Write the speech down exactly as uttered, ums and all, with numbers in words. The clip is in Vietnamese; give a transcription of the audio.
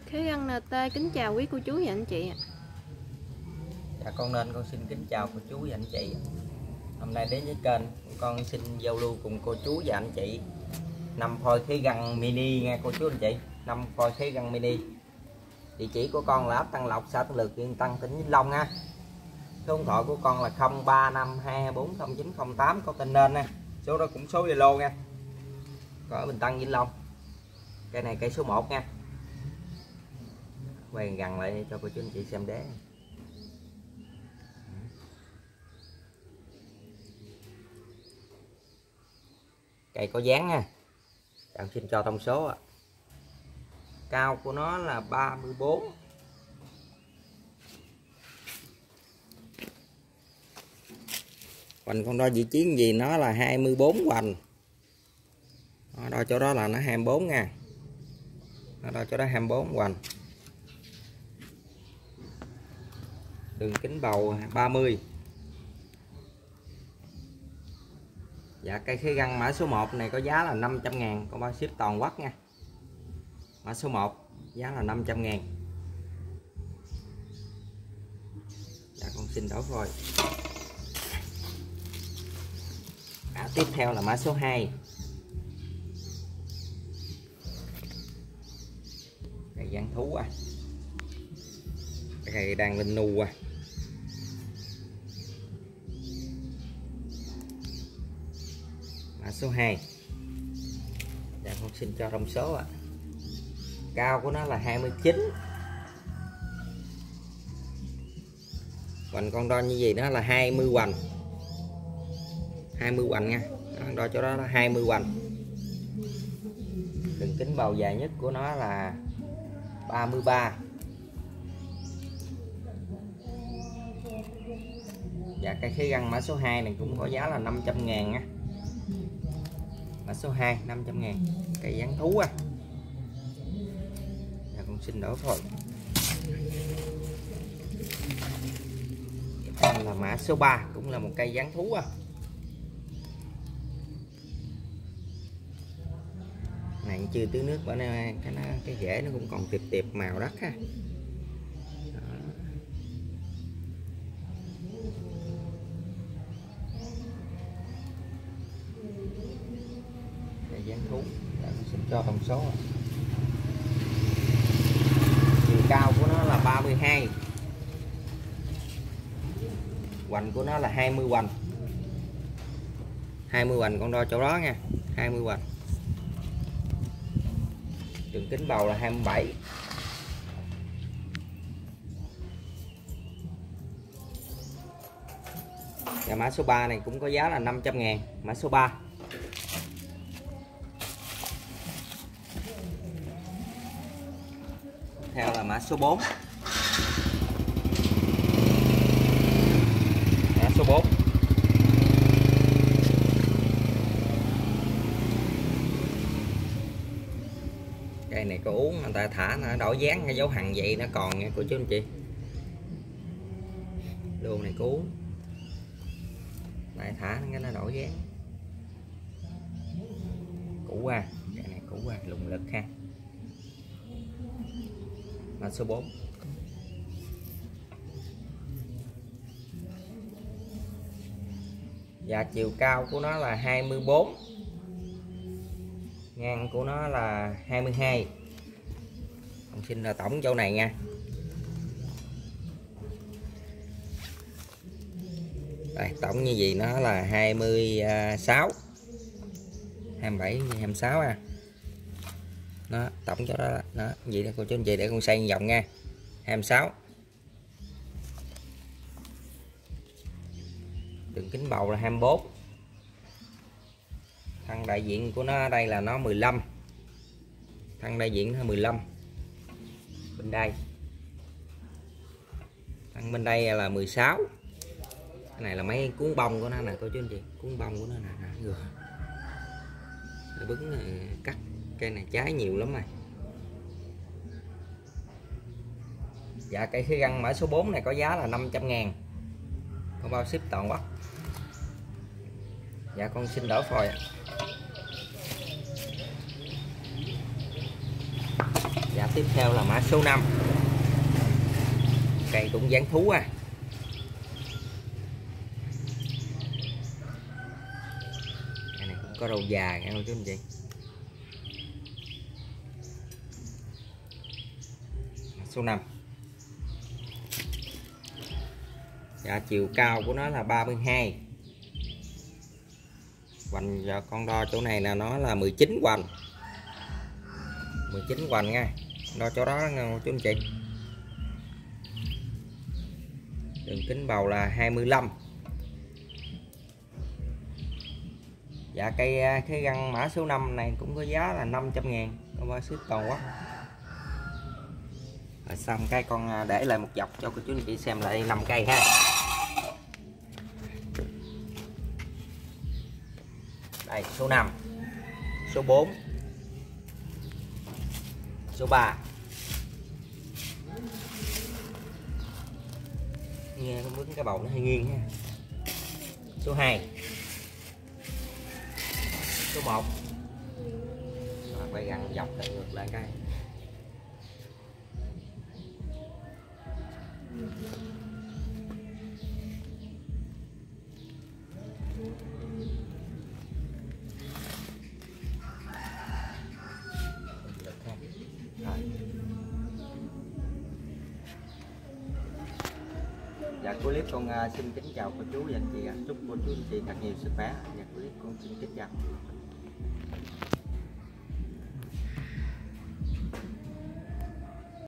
Khế Găng en tê kính chào quý cô chú và anh chị ạ. Dạ con nên con xin kính chào cô chú và anh chị. Hôm nay đến với kênh con xin giao lưu cùng cô chú và anh chị năm phôi Khế Găng mini nha cô chú anh chị. Năm phôi Khế Găng mini. Địa chỉ của con là ấp Tân Lộc, xã Tân Lược, huyện Tân, tỉnh Vĩnh Long nha. Số điện thoại của con là không ba năm hai bốn không chín không tám, có tên nên nha. Số đó cũng số Zalo nha. Có ở Bình Tân, Vĩnh Long. Cây này cây số một nha. Quay gần lại cho cô chú anh chị xem đế. Cây có dáng nha. Bạn xin cho thông số ạ. Cao của nó là ba mươi bốn. Hoành con đo vị trí gì nó là hai mươi bốn hoành. Nó đo chỗ đó là nó hai mươi bốn nha. Nó đo chỗ đó hai mươi bốn hoành. Đường kính bầu ba mươi. Dạ cây Khế Găng mã số một này có giá là năm trăm ngàn, con bao ship toàn quốc nha. Mã số một giá là năm trăm ngàn. Dạ con xin đổi phôi. Mã tiếp theo là mã số hai. Cây gián thú à. Cây đang lên nu à. Mã số hai. Dạ con xin cho thông số ạ. À. Cao của nó là hai mươi chín. Hoành con đo như gì đó là hai mươi hoành. hai mươi hoành nha. Đó, đo chỗ đó là hai mươi hoành. Đường kính bầu dài nhất của nó là ba mươi ba. Dạ cây Khế Găng mã số hai này cũng có giá là năm trăm ngàn nha. Mã số hai năm trăm ngàn. Cây dán thú à. Dạ con xin đổi phôi. Đây là mã số ba, cũng là một cây dán thú à. Này chưa tưới nước, bởi nên cái nó, cái rễ nó cũng còn tiệp tiệp màu đất ha. Dán thú. Đã xin cho thông số. Chiều cao của nó là ba mươi hai. Hoành của nó là hai mươi hoành. hai mươi hoành con đo chỗ đó nha. hai mươi hoành. Đường kính bầu là hai mươi bảy. Và mã số ba này cũng có giá là năm trăm ngàn. Mã số ba. Theo là mã số bốn. Mã số bốn. Cây này có uống người ta thả nó đổi dáng cái dấu hằn vậy nó còn nha cô chú anh chị. Đồ này có uống. Lại thả nó nó đổi dáng. Cũ qua, cây này cũ qua lùng lực ha. Mã số bốn. Và chiều cao của nó là hai mươi bốn. Ngang của nó là hai mươi hai. Con xin là tổng chỗ này nha. Đây, tổng như gì nó là hai mươi sáu. hai mươi bảy hai mươi sáu à. Nó tổng cho đó nó vậy đó cô chú anh chị, để con xoay vòng nha. hai mươi sáu. Đường kính bầu là hai mươi bốn. Thân đại diện của nó đây là nó mười lăm. Thân đại diện nó mười lăm. Bên đây. Thân bên đây là mười sáu. Cái này là mấy cuốn bông của nó nè cô chú anh chị, cuốn bông của nó nè. Rồi. Nó bứng này, cắt cây này trái nhiều lắm này. Dạ cây Khế Găng mã số bốn này có giá là năm trăm ngàn. Con bao ship toàn quốc. Dạ con xin đổi phôi. Dạ tiếp theo là mã số năm. Cây cũng dáng thú à. Cây này cũng có râu già nghe không chú anh chị. Mã số năm. Dạ, chiều cao của nó là ba mươi hai. Hoành giờ con đo chỗ này là nó là mười chín hoành. mười chín hoành nha. Đo chỗ đó nha chú anh chị. Đường kính bầu là hai mươi lăm. Dạ, cây cái găng mã số năm này cũng có giá là năm trăm ngàn, có bao ship toàn quốc. Rồi xong cái con để lại một dọc cho cô chú anh chị xem lại năm cây ha. Đây, số năm, số bốn, số ba. Nghe con bướm cái bầu nó hơi nghiêng ha. Số hai, số một. Rồi quay găng dọc lại ngược lại cái. Dạ, clip con uh, xin kính chào cô chú và anh chị. Chúc cô chú anh chị thật nhiều sức khỏe. Dạ, clip con xin kính chào.